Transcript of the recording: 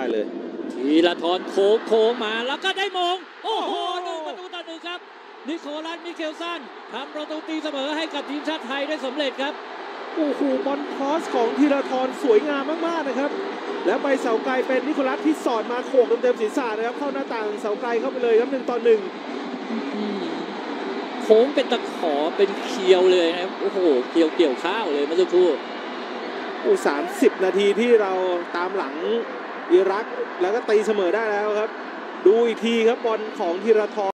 เลยธีรทรโค้งมาแล้วก็ได้มงโอ้โห1-1ครับนิโคลัสมิเคลสันทำประตูตีเสมอให้กับทีมชาติไทยได้สำเร็จครับโอ้โหบอลครอสของธีรทรสวยงามมากๆนะครับแล้วไปเสาไกลเป็นนิโคลัสที่สอดมาโขกเต็มศีรษะนะครับเข้าหน้าต่างเสาไกลเข้าไปเลยครับ1-1 โค้งเป็นตะขอเป็นเคียวเลยนะครับโอ้โหเกี่ยวข้าวเลยเมื่อสักครู่ 30 นาทีที่เราตามหลังอิรักแล้วก็ตีเสมอได้แล้วครับดูอีกทีครับบอลของธีรทร